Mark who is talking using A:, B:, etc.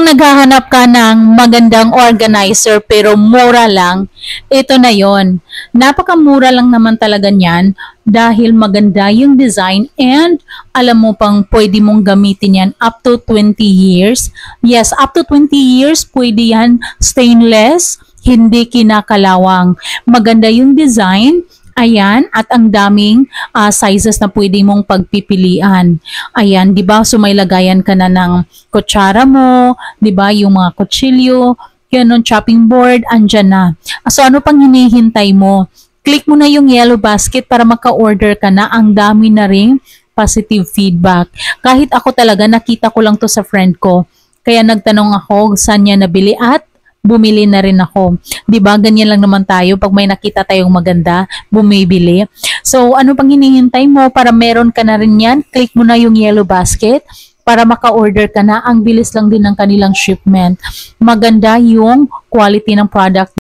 A: naghahanap ka ng magandang organizer pero mura lang, ito na yon. Napakamura lang naman talaga niyan dahil maganda yung design and alam mo pang pwede mong gamitin yan up to 20 years. Yes, up to 20 years pwede yan, stainless, hindi kinakalawang. Maganda yung design. Ayan, at ang daming sizes na pwede mong pagpipilian. Ayan, 'di ba? So may lagayan ka na ng kutsara mo, 'di ba? Yung mga kutsilyo, yun, chopping board, andyan na. So ano pang hinihintay mo? Click mo na yung yellow basket para maka-order ka na. Ang dami na ring positive feedback. Kahit ako talaga, nakita ko lang to sa friend ko. Kaya nagtanong ako saan niya nabili at bumili na rin ako. 'Di ba? Ganyan lang naman tayo pag may nakita tayong maganda, bumibili. So, ano pang hinihintay mo para meron ka na rin 'yan? Click mo na yung yellow basket para maka-order ka na. Ang bilis lang din ng kanilang shipment. Maganda yung quality ng product.